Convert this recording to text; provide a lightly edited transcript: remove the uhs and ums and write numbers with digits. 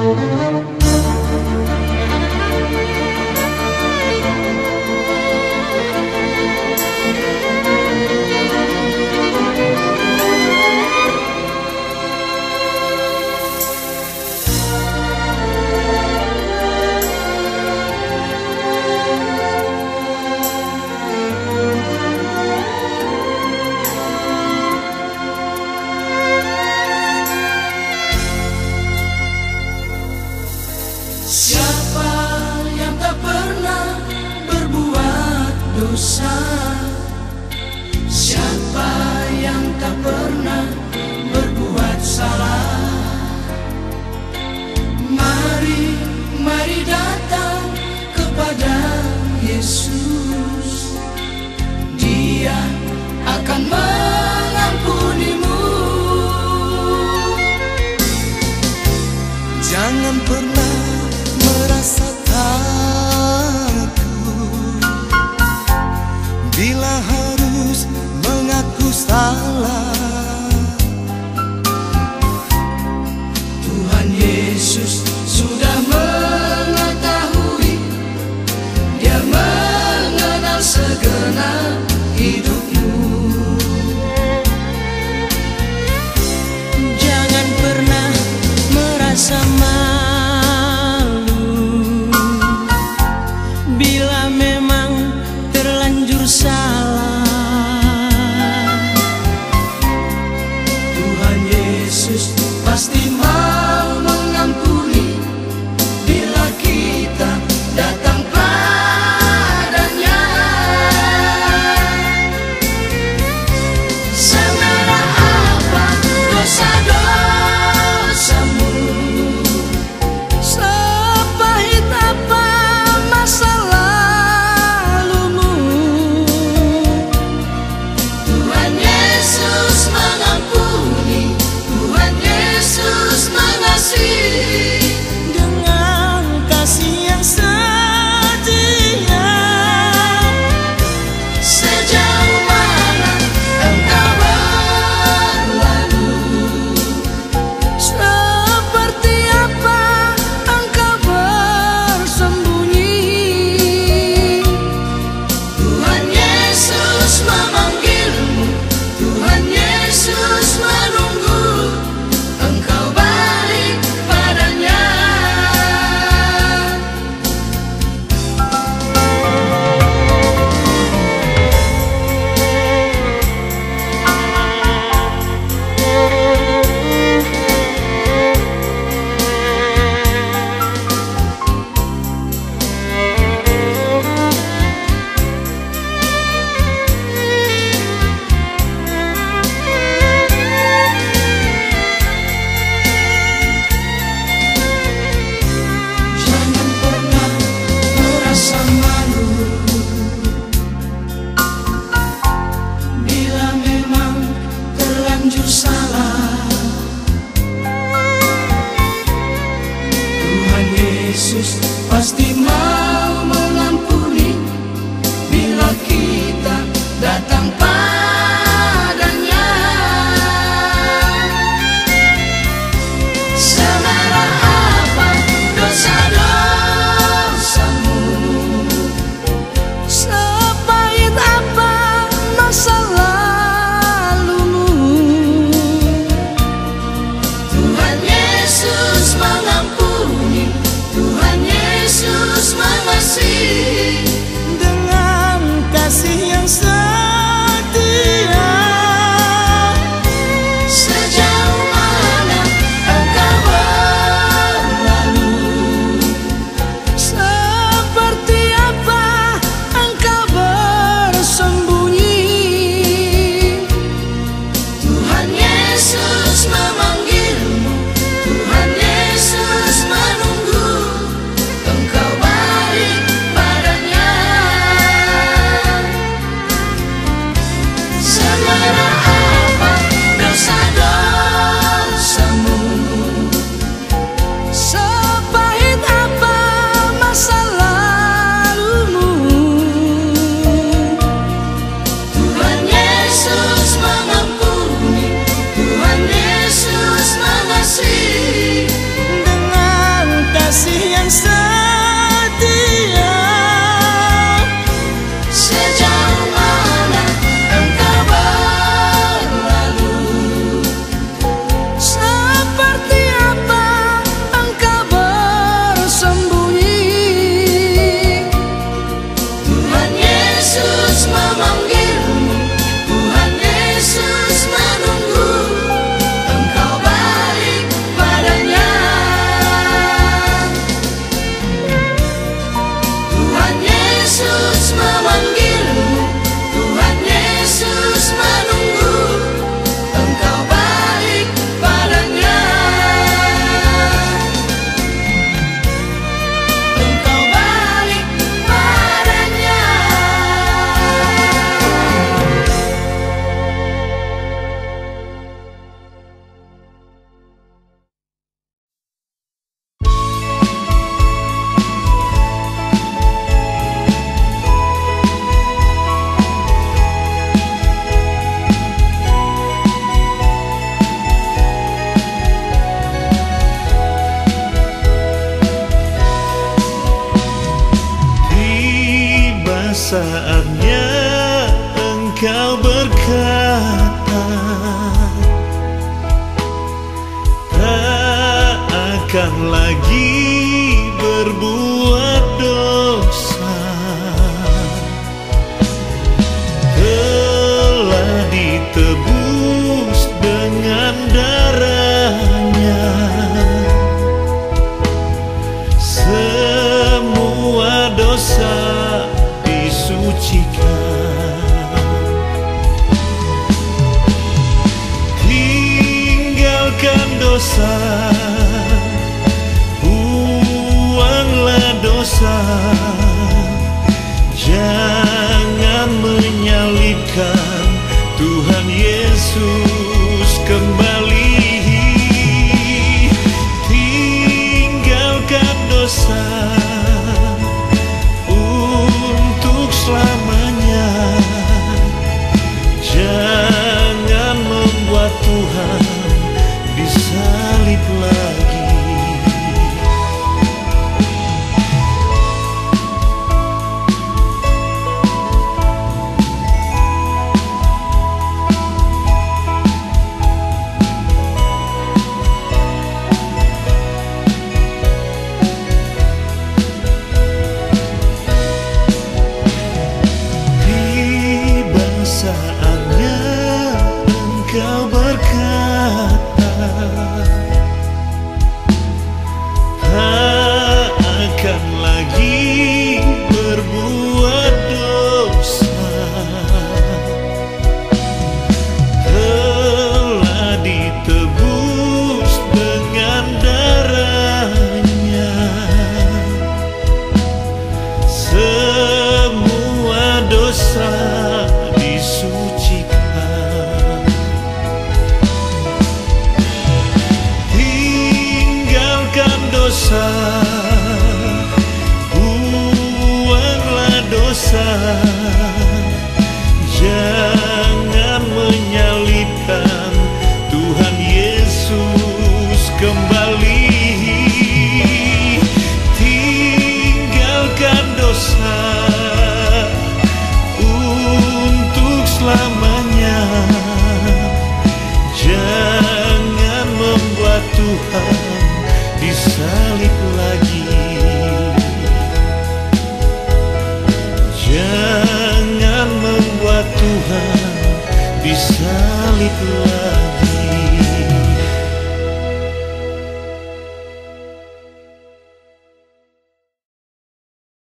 Siapa yang tak pernah berbuat dosa? Siapa yang tak pernah berbuat salah? Mari, mari datang kepada Yesus. Dia akan mengampunimu. Jangan pernah merasa takut bila harus mengaku salah. Tuhan Yesus sudah mengetahui, Dia mengenal segenap hidupmu. Jangan pernah merasa bila memang terlanjur salah. Tuhan Yesus pasti mau mengampuni bila kita datang padanya. Semerah apa dosa-dosamu, Sepahit apa masa lalumu, Tuhan Yesus mengampuni, Tuhan Yesus mengasihi. dengan kasih yang setia. Sejauh mana engkau berlalu, Seperti apa engkau bersembunyi, Tuhan Yesus memanggilmu, Tuhan Yesus menunggu engkau balik padanya. Jangan pernah merasa malu bila memang terlanjur salah. Tuhan Yesus pasti mau mengampuni bila kita datang padanya. Semerah apa dosa-dosamu, sepahit apa masa lalumu, Tuhan Yesus mengampuni, Tuhan Yesus akan lagi berbuat dosa. Telah ditebus dengan darahnya, semua dosa disucikan. Tinggalkan dosa, buanglah dosa, jangan menyalibkan Tuhan Yesus kembali. Tinggalkan dosa untuk selamanya, jangan membuat Tuhan disalib lagi. Tiba saatnya engkau berkata, tak akan lagi berbuat dosa. Telah ditebus dengan darahnya, semua dosa disucikan. Tinggalkan dosa, buanglah dosa, jangan menyalibkan Tuhan Yesus kembali. Tinggalkan dosa untuk selamanya, jangan membuat Tuhan disalib lagi. Jangan membuat Tuhan disalib lagi.